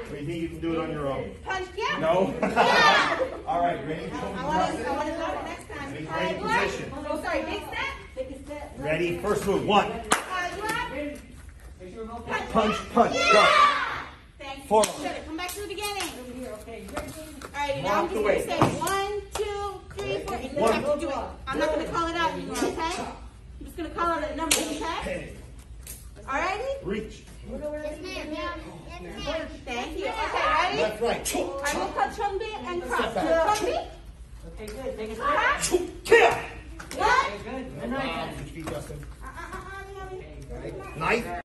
We think you can do it on your own. Punch, yeah. No? Yeah. All right, ready? I want to go next time. Ready, position. Oh, sorry, big step. Ready, first move. 1. Punch, punch, yeah. go. Thank you. Forward. Come back to the beginning. Okay. All right, now I'm Walk just away. going to say 1, 2, 3, 4. And you don't have to do it. I'm not going to call it out anymore, okay? I'm just going to call out a number, okay? All righty? Reach. Thank you. Okay, ready? Left, right. I will cut Chung Bi and cross. Chung Bi. Okay, good. Take a step. Kill. Okay, good. Good night. Feet, Justin. Mommy. Knife.